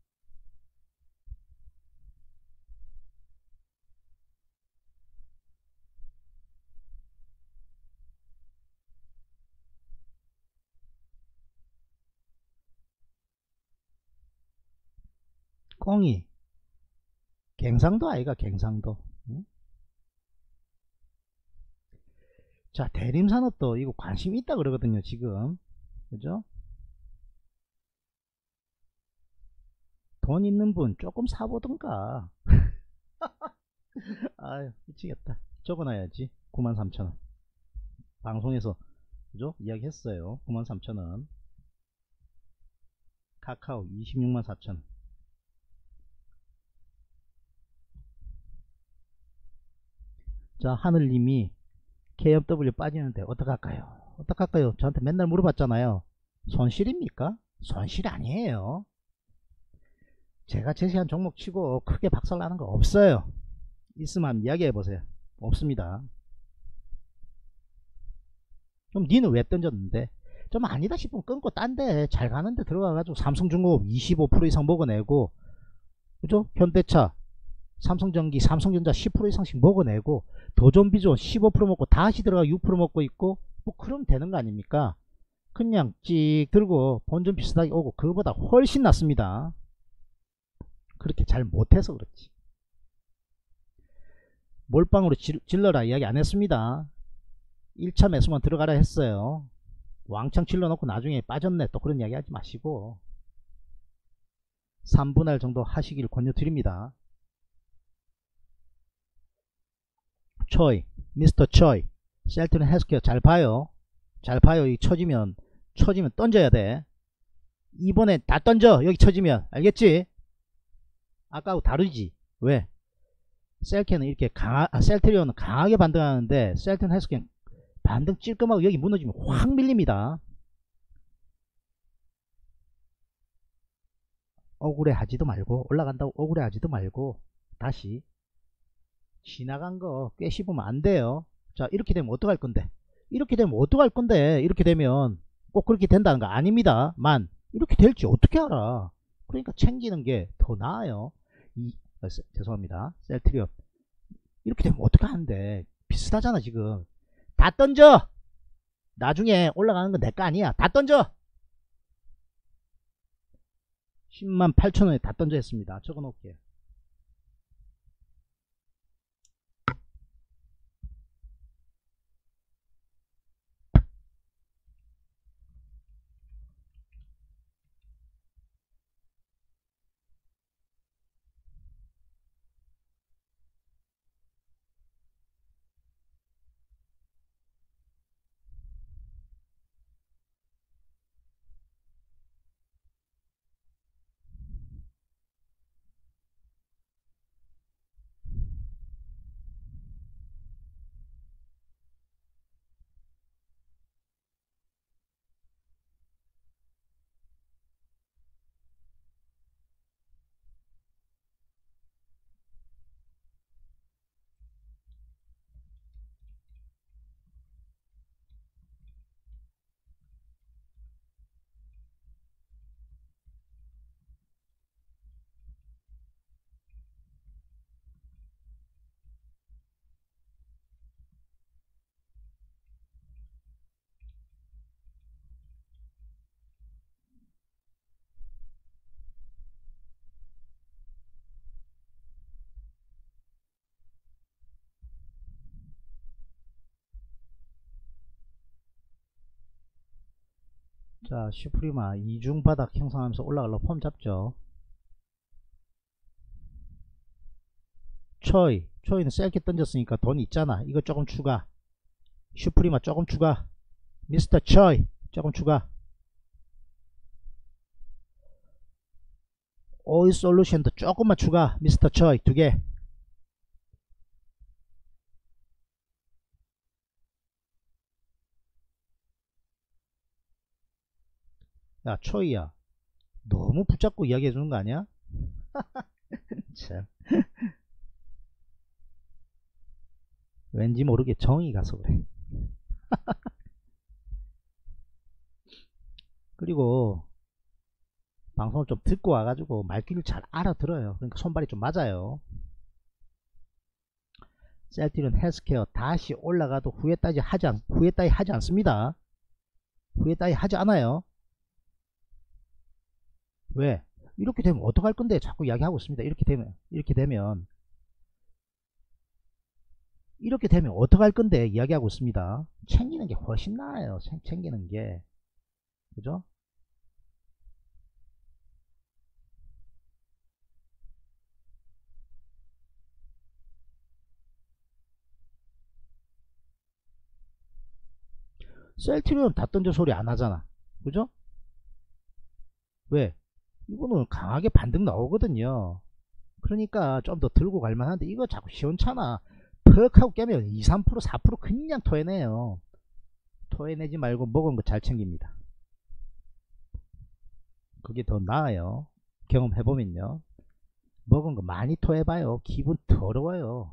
꽁이 갱상도 아이가 갱상도. 응? 자, 대림산업도 이거 관심 있다 그러거든요 지금. 그죠? 돈 있는 분 조금 사보던가. 아유 미치겠다. 적어놔야지. 93,000원 방송에서 그죠? 이야기했어요. 93,000원. 카카오 264,000원. 자, 하늘님이 KMW 빠지는데 어떡할까요? 어떡할까요? 저한테 맨날 물어봤잖아요. 손실입니까? 손실 아니에요. 제가 제시한 종목 치고 크게 박살나는 거 없어요. 있으면 한번 이야기해보세요. 없습니다. 그럼 니는 왜 던졌는데? 좀 아니다 싶으면 끊고 딴데 잘 가는데 들어가가지고 삼성중공업 25% 이상 먹어내고, 그죠? 현대차, 삼성전기, 삼성전자 10% 이상씩 먹어내고, 도전비전 15% 먹고 다시 들어가 6% 먹고 있고, 뭐 그러면 되는 거 아닙니까? 그냥 찍 들고 본전 비슷하게 오고 그거보다 훨씬 낫습니다. 그렇게 잘 못해서 그렇지. 몰빵으로 질러라 이야기 안 했습니다. 1차 매수만 들어가라 했어요. 왕창 질러놓고 나중에 빠졌네 또 그런 이야기 하지 마시고 3분할 정도 하시길 권유드립니다. 초이, 미스터 초이, 셀트린 헬스케어 잘 봐요. 잘 봐요. 이 쳐지면 던져야 돼. 이번에 다 던져. 여기 쳐지면 알겠지? 아까하고 다르지. 왜? 셀트리온은 이렇게 셀트리온은 강하게 반등하는데 셀트린 헬스케어는 반등 찔끔하고 여기 무너지면 확 밀립니다. 억울해 하지도 말고 올라간다고 억울해 하지도 말고 다시 지나간 거 꽤 씹으면 안 돼요. 자, 이렇게 되면 어떡할 건데? 이렇게 되면 어떡할 건데? 이렇게 되면 꼭 그렇게 된다는 거 아닙니다. 만 이렇게 될지 어떻게 알아? 그러니까 챙기는 게 더 나아요. 죄송합니다. 셀트리온 이렇게 되면 어떻게 하는데? 비슷하잖아 지금. 다 던져. 나중에 올라가는 건 내 거 아니야. 다 던져. 108,000원에 다 던져 했습니다. 적어 놓을게요. 자, 슈프리마 이중바닥 형성하면서 올라가려고 폼 잡죠. 초이는 셀게 던졌으니까 돈 있잖아. 이거 조금 추가. 슈프리마 조금 추가. 미스터 초이 조금 추가. 오일 솔루션도 조금만 추가. 미스터 초이 2개. 야, 초이야. 너무 붙잡고 이야기해 주는 거 아니야? 참. 왠지 모르게 정이 가서 그래. 그리고 방송을 좀 듣고 와가지고 말귀를 잘 알아들어요. 그러니까 손발이 좀 맞아요. 셀트리온 헬스케어 다시 올라가도 후회 따위 하지 않습니다. 후회 따위 하지 않아요. 왜? 이렇게 되면 어떡할 건데 자꾸 이야기하고 있습니다. 이렇게 되면 어떡할 건데 이야기하고 있습니다. 챙기는 게 훨씬 나아요. 챙기는 게. 그죠? 셀트리온 다 던져 소리 안 하잖아. 그죠? 왜? 이거는 강하게 반등 나오거든요. 그러니까 좀 더 들고 갈만한데 이거 자꾸 시원찮아. 퍽 하고 깨면 2, 3%, 4% 그냥 토해내요. 토해내지 말고 먹은 거 잘 챙깁니다. 그게 더 나아요. 경험해보면요. 먹은 거 많이 토해봐요. 기분 더러워요.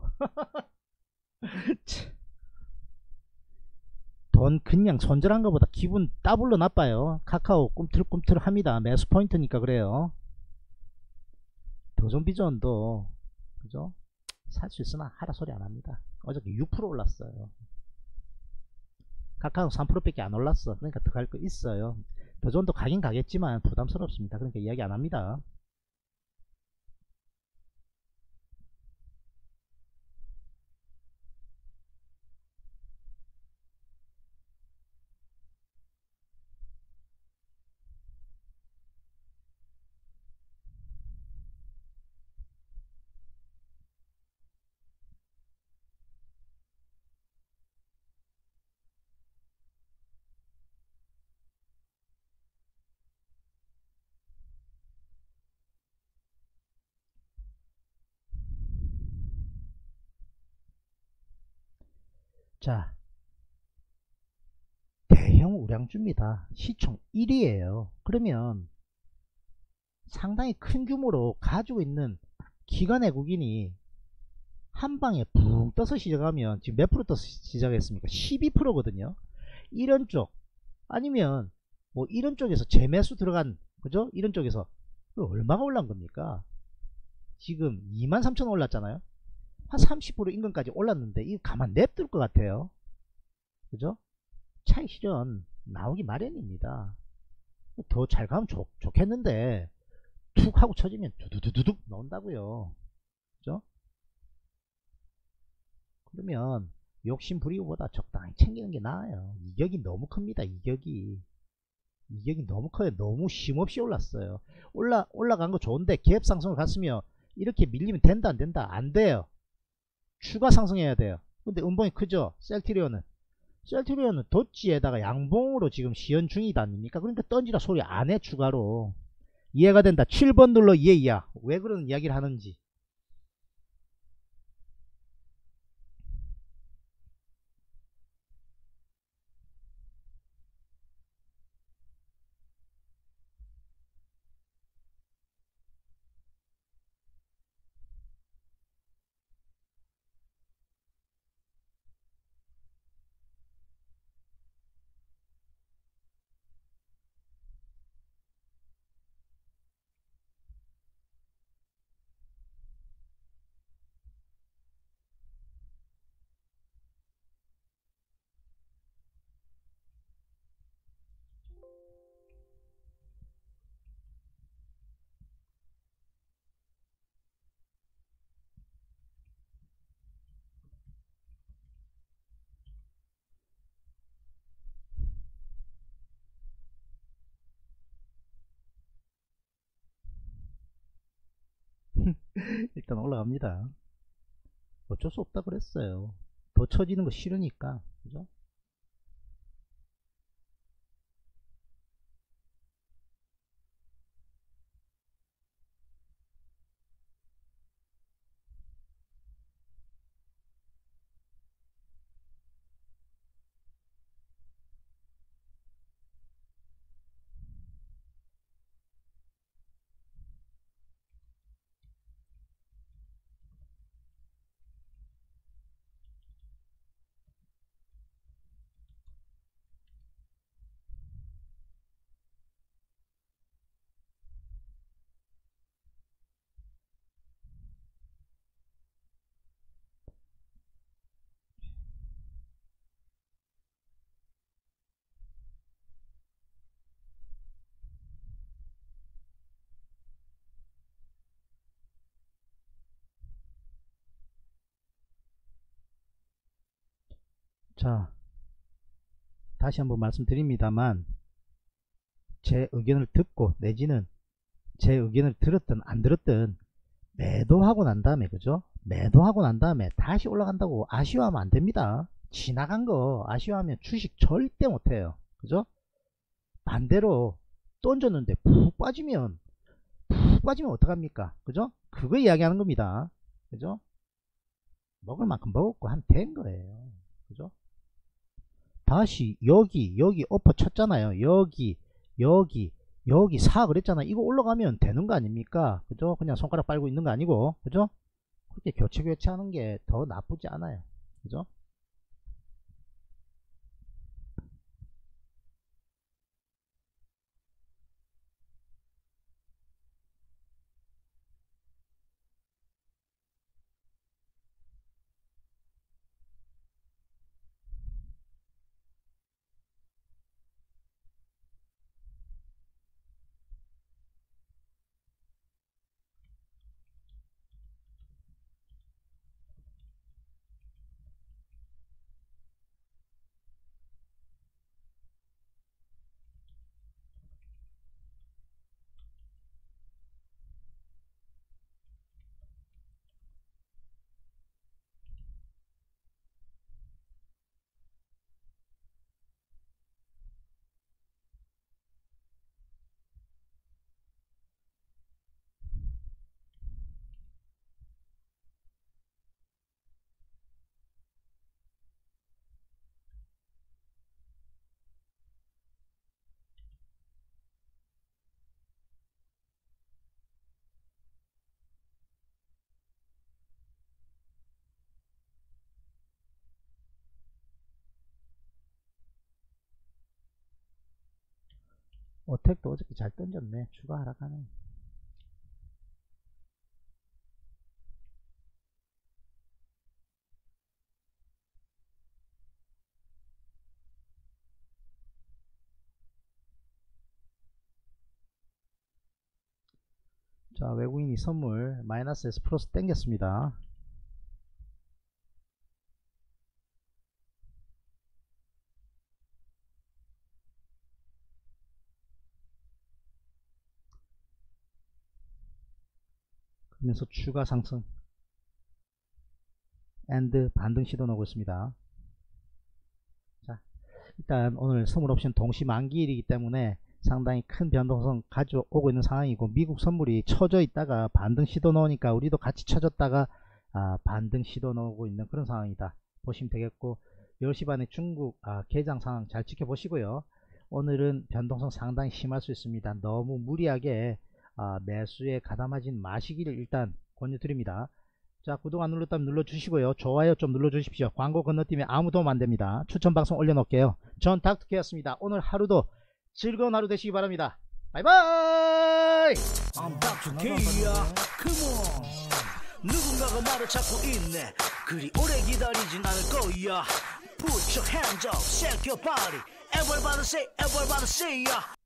돈 그냥 손절한 것보다 기분 따블로 나빠요. 카카오 꿈틀꿈틀합니다. 매수 포인트니까 그래요. 도전비전도 그죠? 살 수 있으나 하라 소리 안 합니다. 어저께 6% 올랐어요. 카카오 3%밖에 안 올랐어. 그러니까 더 갈 거 있어요. 도전도 가긴 가겠지만 부담스럽습니다. 그러니까 이야기 안 합니다. 자, 대형 우량주입니다. 시총 1위에요. 그러면 상당히 큰 규모로 가지고 있는 기관 외국인이 한 방에 붕 떠서 시작하면 지금 몇 프로 떠서 시작했습니까? 12%거든요. 이런 쪽 아니면 뭐 이런 쪽에서 재매수 들어간 그죠? 이런 쪽에서 얼마가 올란 겁니까? 지금 23,000원 올랐잖아요. 한 30% 인근까지 올랐는데 이거 가만 냅둘 것 같아요. 그죠? 차익 실현 나오기 마련입니다. 더 잘 가면 좋겠는데 툭 하고 쳐지면 두두두둑 나온다고요. 그죠? 그러면 욕심 부리고보다 적당히 챙기는 게 나아요. 이격이 너무 큽니다. 이격이 너무 커요. 너무 쉼없이 올랐어요. 올라간 거 좋은데 갭 상승을 갔으면 이렇게 밀리면 된다 안 된다? 안 돼요. 추가 상승해야 돼요. 근데 음봉이 크죠? 셀트리온은 도치에다가 양봉으로 지금 시연 중이다 아닙니까? 그러니까 던지라 소리 안 해. 추가로 이해가 된다. 7번 눌러 이해야. 왜 그런 이야기를 하는지. 일단 올라갑니다. 어쩔 수 없다 그랬어요. 더 처지는 거 싫으니까. 그죠? 자, 다시 한번 말씀드립니다만 제 의견을 듣고 내지는 제 의견을 들었든 안 들었든 매도하고 난 다음에, 그죠? 매도하고 난 다음에 다시 올라간다고 아쉬워하면 안 됩니다. 지나간 거 아쉬워하면 주식 절대 못해요. 그죠? 반대로 던졌는데 푹 빠지면 어떡합니까? 그죠? 그거 이야기하는 겁니다. 그죠? 먹을 만큼 먹었고 하면 된 거예요. 그죠? 다시 여기 엎어 쳤잖아요. 여기 사 그랬잖아. 이거 올라가면 되는 거 아닙니까? 그죠? 그냥 손가락 빨고 있는 거 아니고, 그죠? 그렇게 교체하는 게 더 나쁘지 않아요. 그죠? 어택도 어저께 잘 던졌네. 추가 하락하네. 자, 외국인이 선물 마이너스에서 플러스 땡겼습니다. 그러면서 추가 상승 앤드 반등 시도 나오고 있습니다. 자, 일단 오늘 선물 옵션 동시 만기일이기 때문에 상당히 큰 변동성 가져오고 있는 상황이고, 미국 선물이 쳐져 있다가 반등 시도 나오니까 우리도 같이 쳐졌다가 반등 시도 나오고 있는 그런 상황이다 보시면 되겠고, 10시 반에 중국 개장 상황 잘 지켜보시고요. 오늘은 변동성 상당히 심할 수 있습니다. 너무 무리하게 매수에 가담하진 마시기를 일단 권유드립니다. 자, 구독 안 눌렀다면 눌러주시고요. 좋아요 좀 눌러주십시오. 광고 건너뛰면 아무 도움 안됩니다. 추천방송 올려놓을게요. 전 닥터케였습니다. 오늘 하루도 즐거운 하루 되시기 바랍니다. 바이바이. I'm Dr. K야. Come on. 누군가가 나를 찾고 있네. 그리 오래 기다리진 않을 거야. Put your hands up, shake your body. Everybody say, everybody say, yeah.